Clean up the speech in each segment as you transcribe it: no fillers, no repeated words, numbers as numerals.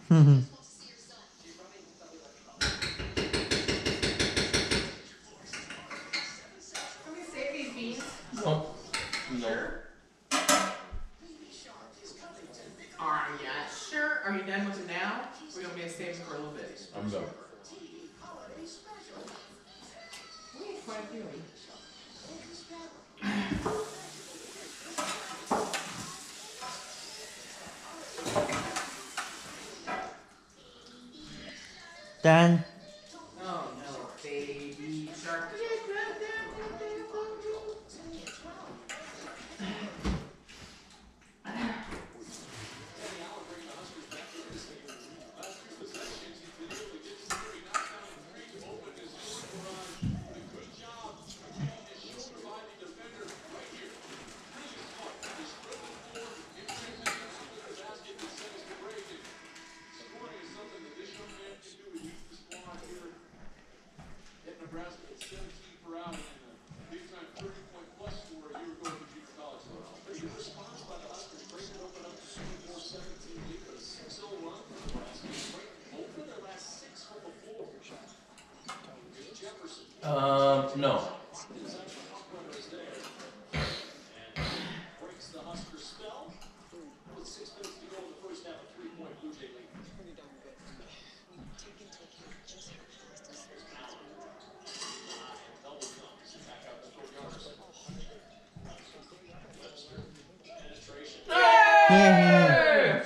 Can we save these beans? No. Sure. Are you sure? Are you done with them now? We don't need to save them for a little bit. I'm done. We need quite a few. Done. Oh no, baby shark. No. Yeah.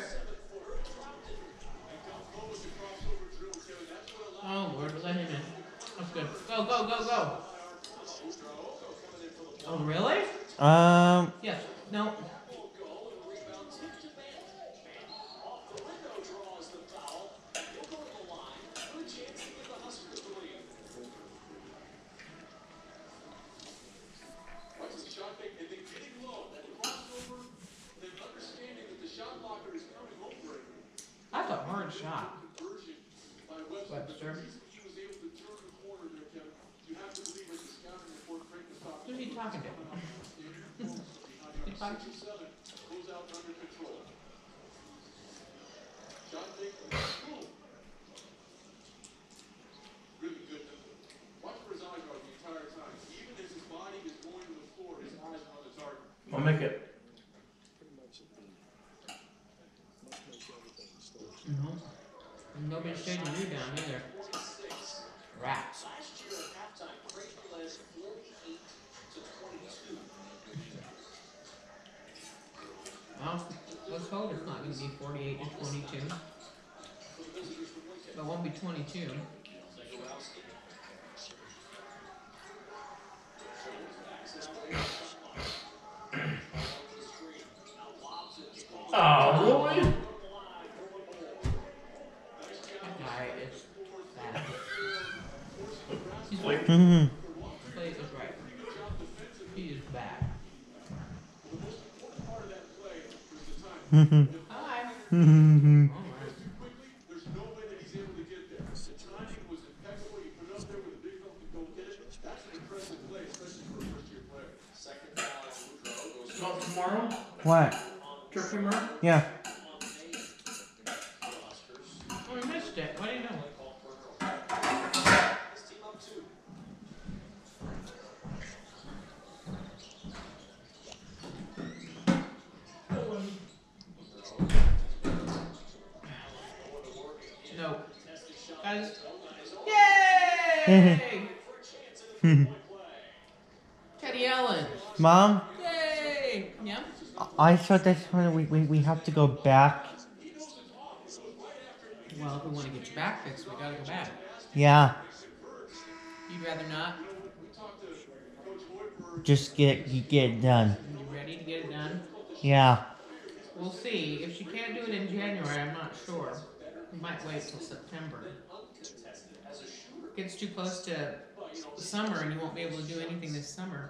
Oh Lord, let him in. That's good. Go, go, go, go. Oh really? Yes. No. That's a hard shot. Webster. Who's he talking to? He's talking. I'll make it. Nobody's taking you down either. Rats. Well, let's hope it's not going to be 48 to 22. It won't be 22. Oh, really? That guy is bad. He's Like, right. Clay is right. He is bad. Hi. Alright. not tomorrow? What? Turkey murder? Yeah. Oh, we missed it. What do you know? No. Guys. Yay! Teddy Allen. Mom, Yay! Yeah? I thought that's when we have to go back. Well, if we want to get your back fixed, we gotta go back. Yeah. You'd rather not? Just get it done. You ready to get it done? Yeah. We'll see. If she can't do it in January, I'm not sure. We might wait till September. Gets too close to summer and you won't be able to do anything this summer.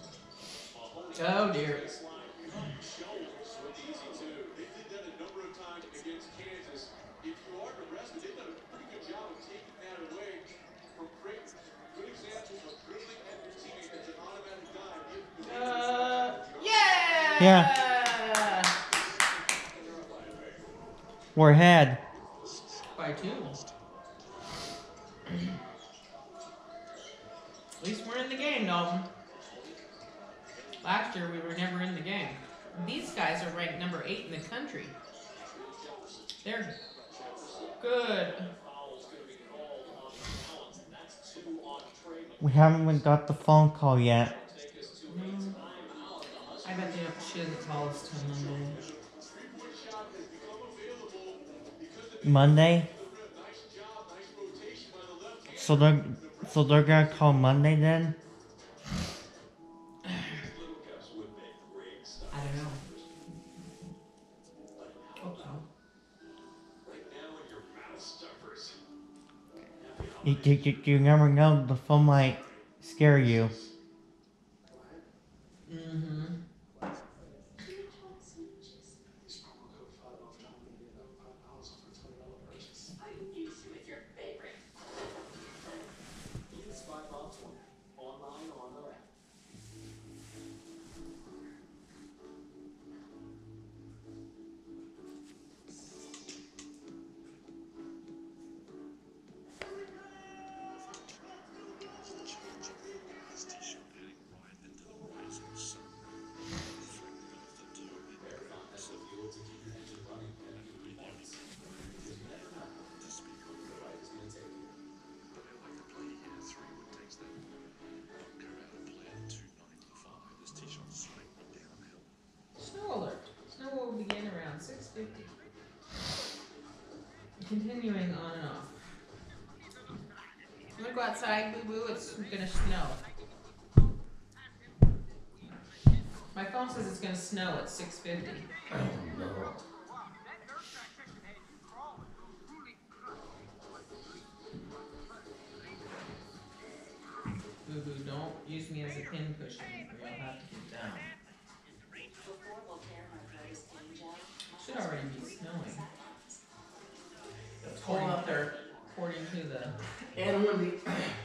Oh dear. Yeah. We're ahead. By 2. At least we're in the game, Dalton. Last year we were never in the game. These guys are ranked number 8 in the country. They're good. We haven't even got the phone call yet. I bet she doesn't call us till Monday. Monday? So they're gonna call Monday then? I don't know. Hope so. You never know, the phone might scare you. Mm-hmm. Snow alert. Snow will begin around 6:50. Continuing on and off. I'm gonna go outside, boo boo. It's gonna snow. My phone says it's gonna snow at 6:50. Oh no. Boo boo, don't use me as a pin cushion or you'll have to get down. Should already be snowing. It's cold up there. According to the And windy.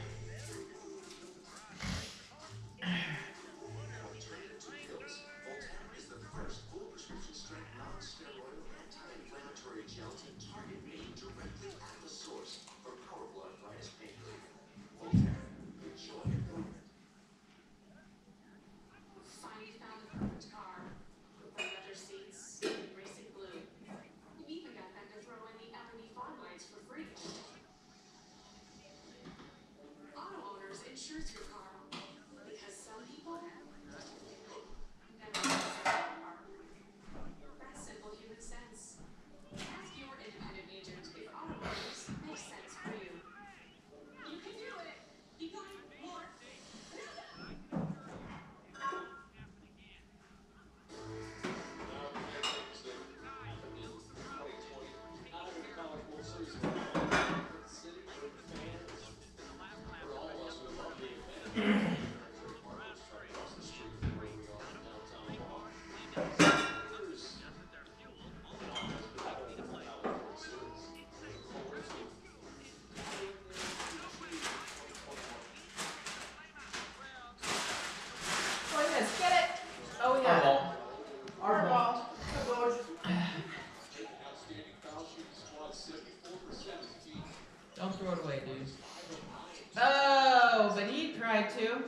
Don't throw it away, dude. Oh, but he tried to.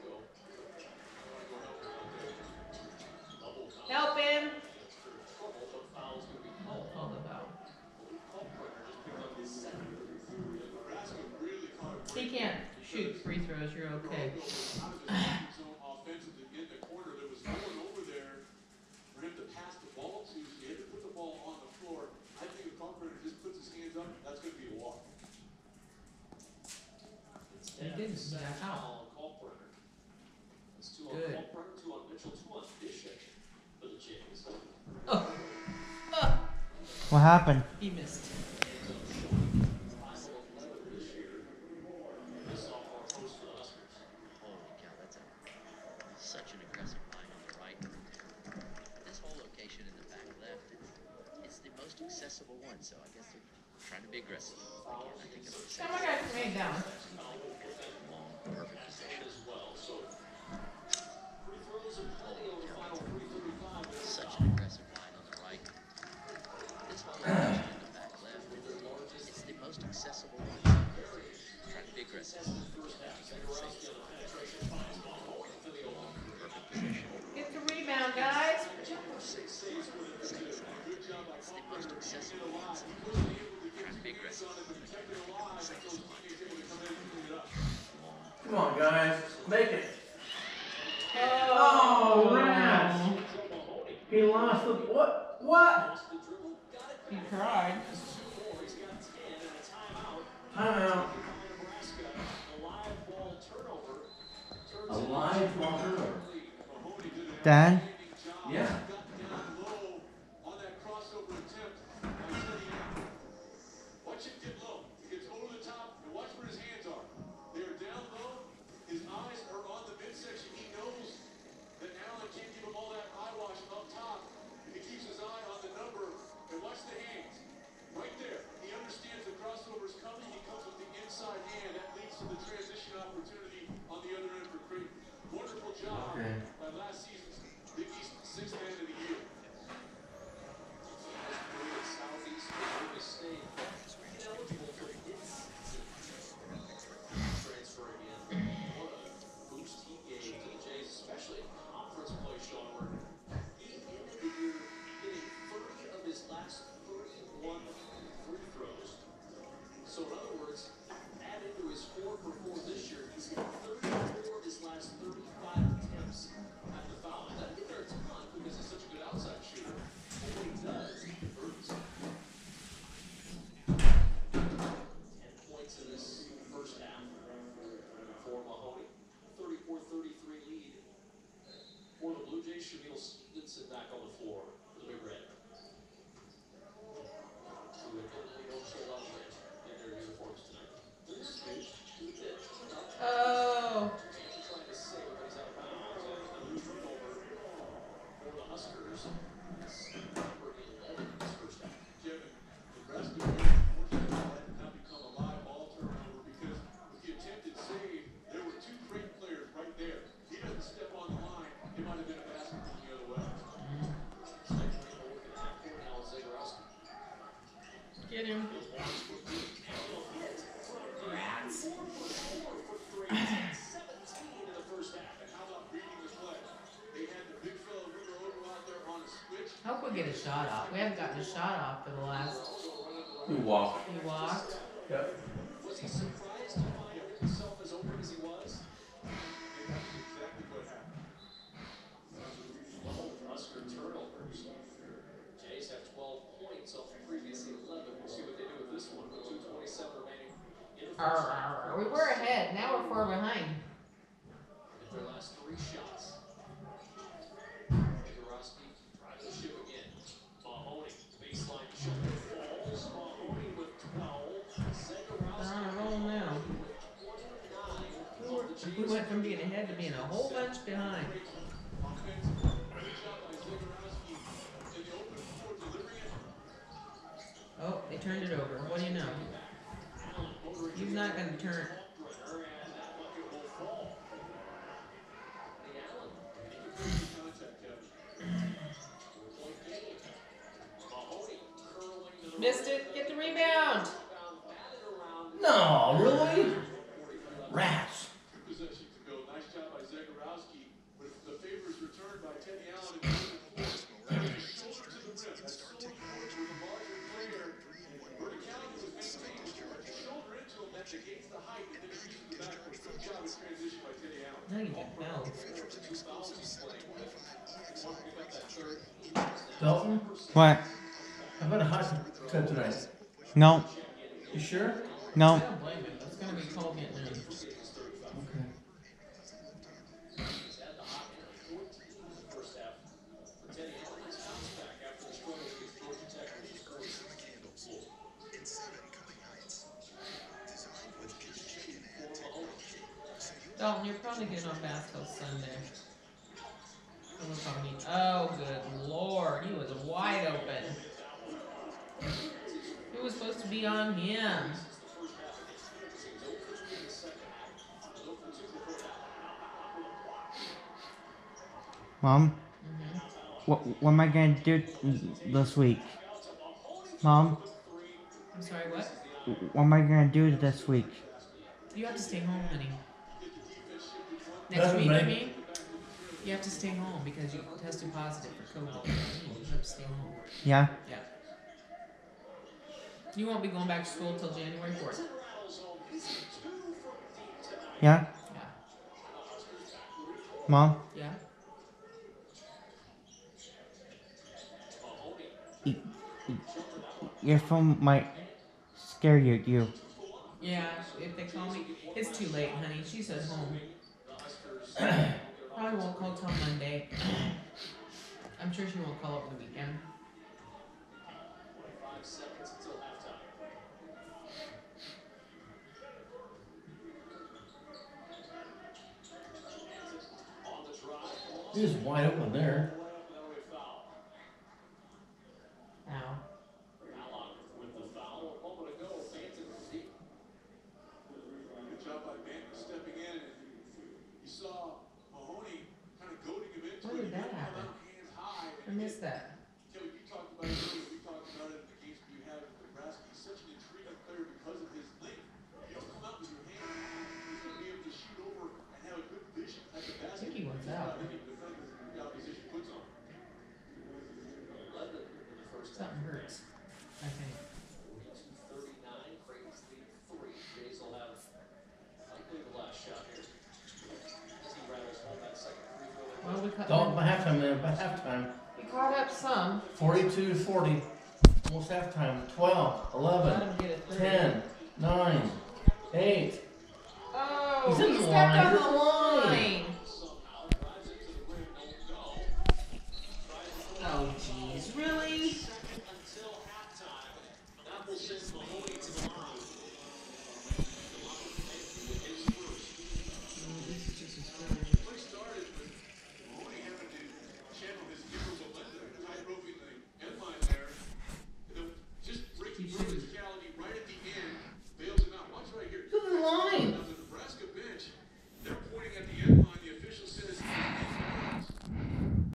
Help him. Oh, call the foul. He can't shoot free throws. You're okay. He didn't. He got out. Good. Oh. Oh. What happened? He missed. Such an aggressive line on the right. This whole location in the back left, it's the most accessible one, so I guess they're trying to be aggressive. Again, I think it's the Come on, guys, made down. long, perfect position. Such an aggressive line on the right. This whole location in the back left, it's the most accessible one. Trying to be aggressive. Get the rebound, guys. It's the most accessible one. Trying to be aggressive. Come on, guys. Make it. Oh, rats. He lost the. What? What? He tried. Timeout. A live ball turnover. Dan? Yeah. Watch it get low. He gets over the top and watch where his hands are. They are down low. His eyes are on the midsection. He knows that Allen can't give him all that eyewash up top. And he keeps his eye on the number. And watch the hands. Right there. He understands the crossover is coming. He comes with the inside hand. That leads to the transition opportunity on the other end for Creighton. Wonderful job by last season's Big East sixth man of the year. Southeast Missouri State ineligible for this transfer again. What a boost he gave to the Jays, especially in conference play, Sean. Where he ended the year hitting 30 of his last 31 free throws. So in other words, add into his 4 for 4 this year, he's hit 34 of his last 35 attempts at the foul. That didn't get there a ton because he's such a good outside shooter. But what he does, he converts. 10 points in this first half for Mahoney. 34-33 lead for the Blue Jays. Shamil Stevenson back on the floor for the Big Red. Who admittedly don't show up in their uniforms tonight. They're just good. Oh. Trying to say everybody's out of bounds. And the turnover for the Huskers. It's number 11 in this first half. Kevin, the rest of it, unfortunately, had not become a live ball turnover because with the attempted save, there were 2 Creighton players right there. He doesn't step on the line. It might have been a basket from the other way. Second team working at half court now is Zagorowski. Get him. Rats. 17 in the first half. And how about reading the play? They had the big fella Ruger Odo out there on a switch. Hope we get a shot off. We haven't gotten a shot off for the last. He walked. He walked. Yep. Was he surprised to find himself as open as he was? And that's exactly what happened. Husker turnovers. Jays have 12 points off the previous 11. We'll see what they do with this one. With 2:27 remaining in the first half. We were ahead. Now we're 4 behind. Hit their last 3 shots. Zagorowski tries to shoot again. Mahoney, baseline shoulder falls. Mahoney with 12. Zagorowski They're on a roll now. with 29. We went from being ahead to being a whole bunch behind. Offensive. Great job by Zagorowski in the open floor delivering it. Oh, they turned it over. What do you know? He's not going to turn. Missed it. Get the rebound. No, really? Rats. Possessions ago. Nice job by Zagorowski. With the favors returned by Teddy Allen and shoulder to the rim. That's so important with a larger player. Verticality was maintained. Shoulder into him. That negates the height and then it reaches the backboard. Good job in transition by Teddy Allen. No, you didn't. No. Dalton, What? how about a hot tub tonight? No. You sure? I No. don't blame him. It's going to be cold getting in. Okay. Dalton, you're probably getting on fast till Sunday. Oh, good lord. He was wide open. Who was supposed to be on him? Mom, Mm-hmm. what am I gonna do this week? Mom, I'm sorry, what? what am I gonna do this week? You have to stay home, honey. Next Doesn't week, I make- mean? You have to stay home because you tested positive for COVID. You have to stay home. Yeah? Yeah. You won't be going back to school till January 4th. Yeah? Yeah. Mom, Yeah. your phone might scare you. Yeah, if they call me, it's too late, honey. She's at home. Probably won't call till Monday. I'm sure she won't call over the weekend. He was wide open there. Ow. Good job by Banton stepping in. You saw Mahoney kind of goading him into When it. did that He happen? come out hands high. I missed that. Kelly, you talked about it earlier. We talked about it in the games we had with Nebraska. He's such an intriguing player because of his length. You don't come out with your hand. He's going to be able to shoot over and have a good vision at the I basket. think he wants out. The opposition puts on. Something hurts. I think. 39, Creighton's lead 3. Jays will have likely the last shot here. As he rattles home that second free throw. Well, we caught. Don't by halftime, man. By halftime. We caught up some. 42-40. Almost halftime. 12, Let 11, him get it through. 10, 9, 8. Oh, He's in he the stepped line. on He's the in the line. line.